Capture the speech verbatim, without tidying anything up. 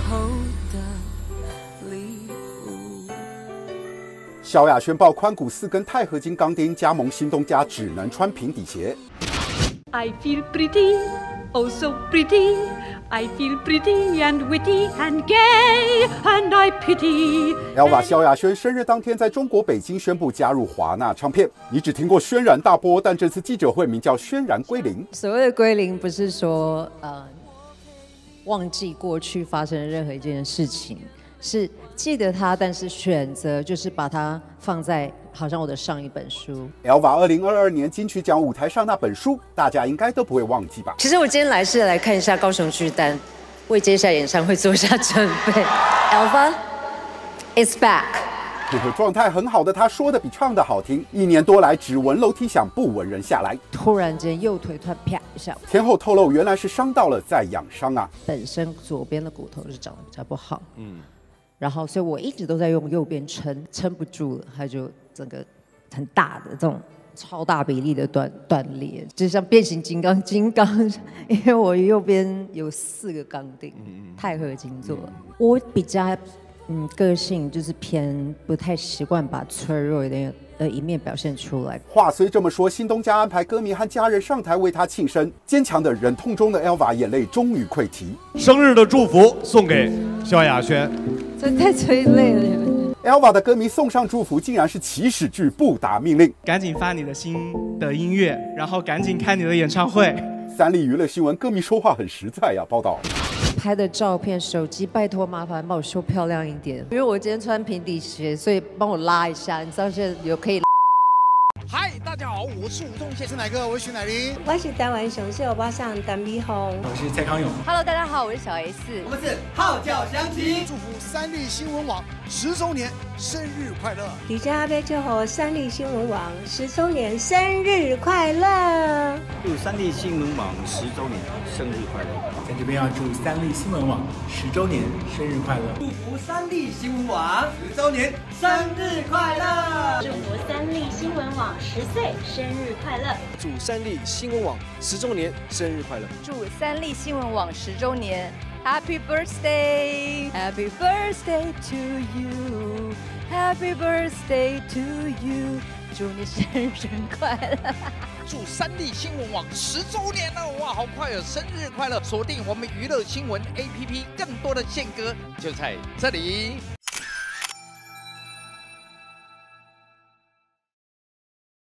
后的礼物。 萧亚轩爆髋骨四根钛合金钢钉，加盟新东家只能穿平底鞋。 I feel pretty, oh so pretty. I feel pretty and witty and gay, and I pity. Elva 萧亚轩生日当天在中国北京宣布加入华纳唱片。你只听过轩然大波，但这次记者会名叫轩然归零。 所谓的归零，不是说呃忘记过去发生的任何一件事情，是记得它，但是选择就是把它放在好像我的上一本书。 Elva 二零二二年金曲奖舞台上那本书，大家应该都不会忘记吧？ 其实我今天来是来看一下高雄巨蛋，为接下来演唱会做下准备。Elva is back。 状态很好的他，说的比唱的好听。一年多来，只闻楼梯响，不闻人下来。 突然间右腿突然啪一下， 天后透露，原来是伤到了，在养伤啊。 本身左边的骨头是长得比较不好，嗯，然后所以我一直都在用右边撑，撑不住了，它就整个很大的这种超大比例的断断裂，就像变形金刚金刚，因为我右边有四个钢钉，钛合金做的。我比较嗯个性就是偏不太习惯把脆弱一点的一面表现出来。 话虽这么说，新东家安排歌迷和家人上台为他庆生，坚强的忍痛中的 Elva 眼泪终于溃堤。 生日的祝福送给萧亚轩， 这太催泪了，你们。 Elva 的歌迷送上祝福，竟然是起始句不达命令。 赶紧发你的新的音乐，然后赶紧开你的演唱会。 三立娱乐新闻歌迷说话很实在呀、啊，报道。 拍的照片，手机拜托麻烦帮我修漂亮一点，因为我今天穿平底鞋，所以帮我拉一下。你知道现在有可以。 嗨，大家好，我是吴宗宪，是哪个？我是徐乃麟， 我是台湾雄秀巴上陈美凤， 我是蔡康永。 Hello， 大家好，我是小 S， 我们是号角响起， 祝福三立新闻网十周年生日快乐！ 李家杯祝福三立新闻网十周年生日快乐！ 祝三立新闻网十周年生日快乐！ 在这边要祝三立新闻网十周年生日快乐！ 祝福三立新闻网十周年生日快乐！ 祝福三立新闻网十岁生日快乐！ 祝三立新闻网十周年生日快乐！ 祝三立新闻网十周年 Happy birthday Happy birthday to you Happy birthday to you 祝你生日快乐！ 祝三立新闻网十周年了，哇，好快哦！生日快乐！锁定我们娱乐新闻 A P P， 更多的宪歌就在这里。